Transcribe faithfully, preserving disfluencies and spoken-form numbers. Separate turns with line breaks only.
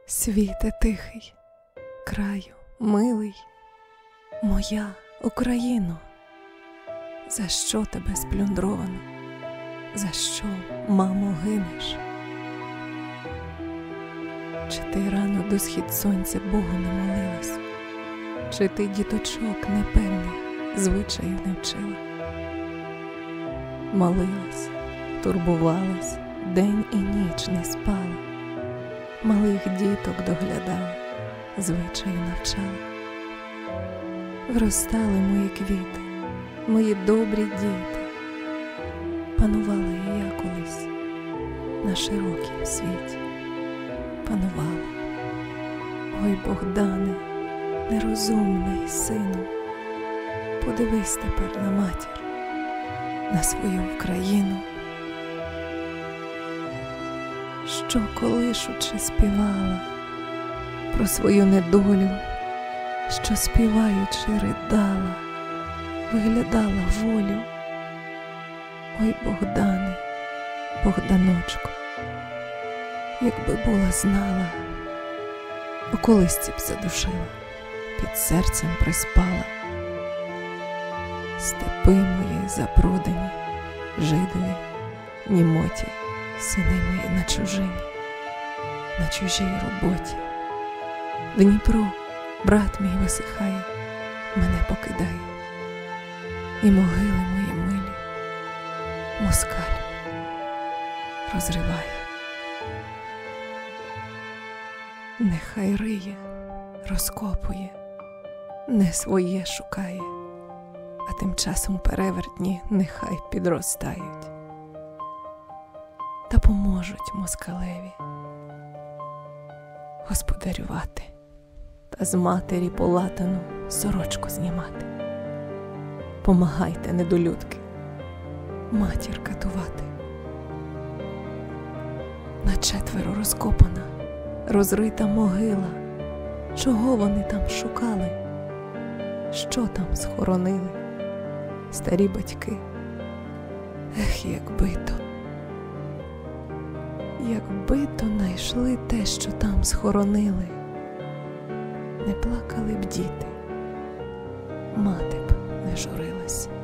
Світе тихий, краю милий, моя Україно, за що тебе сплюндровано, за що, мамо, гинеш? Чи ти рано до схід сонця Богу не молилась? Чи ти діточок непевних звичаю не вчила? Молилась, турбувалась, день і ніч не спала, малих діток доглядала, звичаю навчала. Вростали мої квіти, мої добрі діти, панувала і я колись на широкім світі, панувала. Ой, Богдане, нерозумний сину, подивись тепер на матір, на свою Україну. Що колишучи співала про свою недолю, що співаючи ридала, виглядала волю. Ой, Богдане, Богданочку, якби була знала, у колисці б задушила, під серцем приспала. Степи мої запродані, жидові, німоті, сини мої на чужині, на чужій роботі. Дніпро, брат мій, висихає, мене покидає, і могили мої милі москаль розриває. Нехай риє, розкопує, не своє шукає, а тим часом перевертні нехай підростають та поможуть москалеві господарювати та з матері полатану сорочку знімати. Помагайте, недолюдки, матір катувати. На четверо розкопана, розрита могила. Чого вони там шукали? Що там схоронили? Старі батьки. Ех, якби то, якби то найшли те, що там схоронили, не плакали б діти, мати б не журилась.